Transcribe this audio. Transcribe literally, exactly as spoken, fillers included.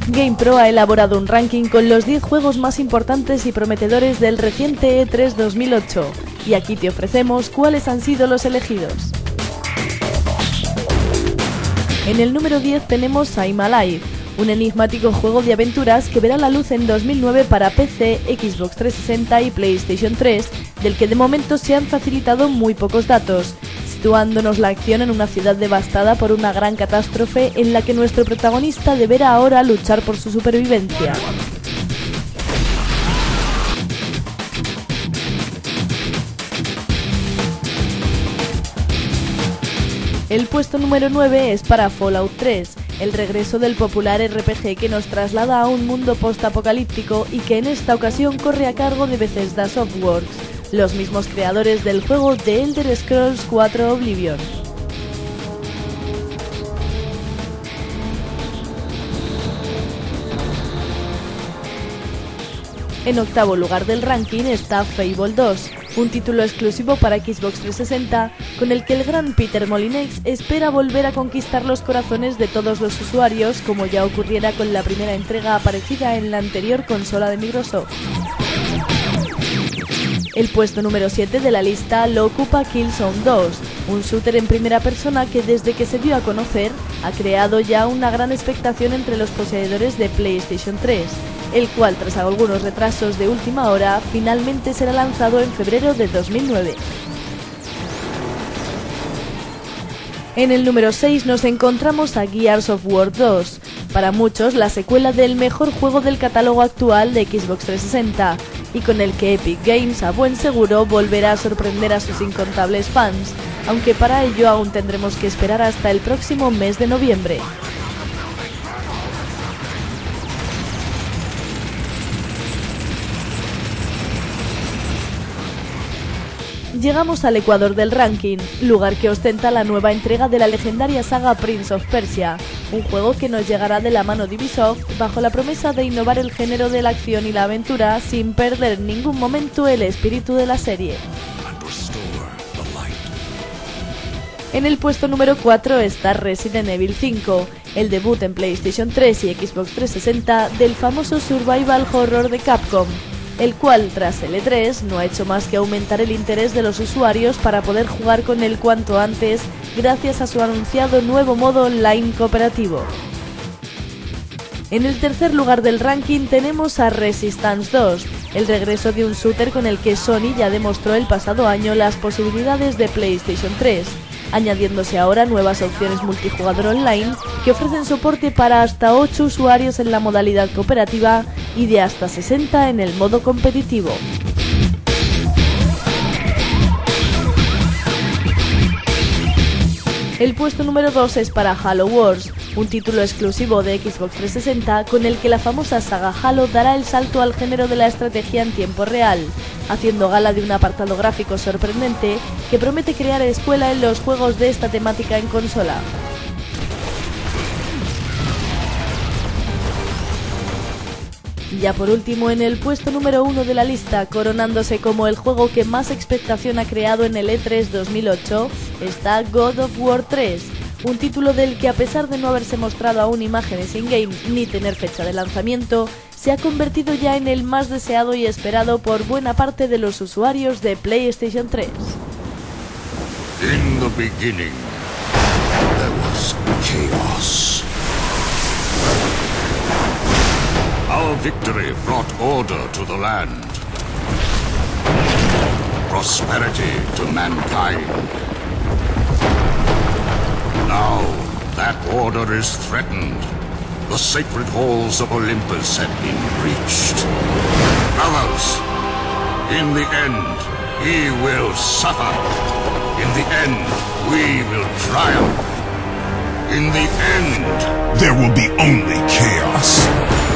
GamePro ha elaborado un ranking con los diez juegos más importantes y prometedores del reciente E tres dos mil ocho, y aquí te ofrecemos cuáles han sido los elegidos. En el número diez tenemos I'm Alive, un enigmático juego de aventuras que verá la luz en dos mil nueve para P C, Xbox trescientos sesenta y PlayStation tres, del que de momento se han facilitado muy pocos datos, situándonos la acción en una ciudad devastada por una gran catástrofe en la que nuestro protagonista deberá ahora luchar por su supervivencia. El puesto número nueve es para Fallout tres, el regreso del popular R P G que nos traslada a un mundo post-apocalíptico y que en esta ocasión corre a cargo de Bethesda Softworks, los mismos creadores del juego The Elder Scrolls cuatro Oblivion. En octavo lugar del ranking está Fable dos, un título exclusivo para Xbox trescientos sesenta, con el que el gran Peter Molyneux espera volver a conquistar los corazones de todos los usuarios, como ya ocurriera con la primera entrega aparecida en la anterior consola de Microsoft. El puesto número siete de la lista lo ocupa Killzone dos, un shooter en primera persona que desde que se dio a conocer ha creado ya una gran expectación entre los poseedores de PlayStation tres, el cual tras algunos retrasos de última hora finalmente será lanzado en febrero de dos mil nueve. En el número seis nos encontramos a Gears of War dos, para muchos la secuela del mejor juego del catálogo actual de Xbox trescientos sesenta, y con el que Epic Games a buen seguro volverá a sorprender a sus incontables fans, aunque para ello aún tendremos que esperar hasta el próximo mes de noviembre. Llegamos al ecuador del ranking, lugar que ostenta la nueva entrega de la legendaria saga Prince of Persia, un juego que nos llegará de la mano de Ubisoft bajo la promesa de innovar el género de la acción y la aventura sin perder en ningún momento el espíritu de la serie. En el puesto número cuatro está Resident Evil cinco, el debut en PlayStation tres y Xbox trescientos sesenta del famoso survival horror de Capcom, el cual tras el E tres no ha hecho más que aumentar el interés de los usuarios para poder jugar con él cuanto antes gracias a su anunciado nuevo modo online cooperativo. En el tercer lugar del ranking tenemos a Resistance dos, el regreso de un shooter con el que Sony ya demostró el pasado año las posibilidades de PlayStation tres, añadiéndose ahora nuevas opciones multijugador online que ofrecen soporte para hasta ocho usuarios en la modalidad cooperativa y de hasta sesenta en el modo competitivo. El puesto número dos es para Halo Wars, un título exclusivo de Xbox trescientos sesenta con el que la famosa saga Halo dará el salto al género de la estrategia en tiempo real, haciendo gala de un apartado gráfico sorprendente que promete crear escuela en los juegos de esta temática en consola. Ya por último, en el puesto número uno de la lista, coronándose como el juego que más expectación ha creado en el E tres dos mil ocho, está God of War tres, un título del que a pesar de no haberse mostrado aún imágenes in-game ni tener fecha de lanzamiento, se ha convertido ya en el más deseado y esperado por buena parte de los usuarios de PlayStation tres. In the beginning, there was chaos. Our victory brought order to the land, prosperity to mankind. Now that order is threatened. The sacred halls of Olympus have been breached. Brothers, in the end, he will suffer. In the end, we will triumph. In the end, there will be only chaos.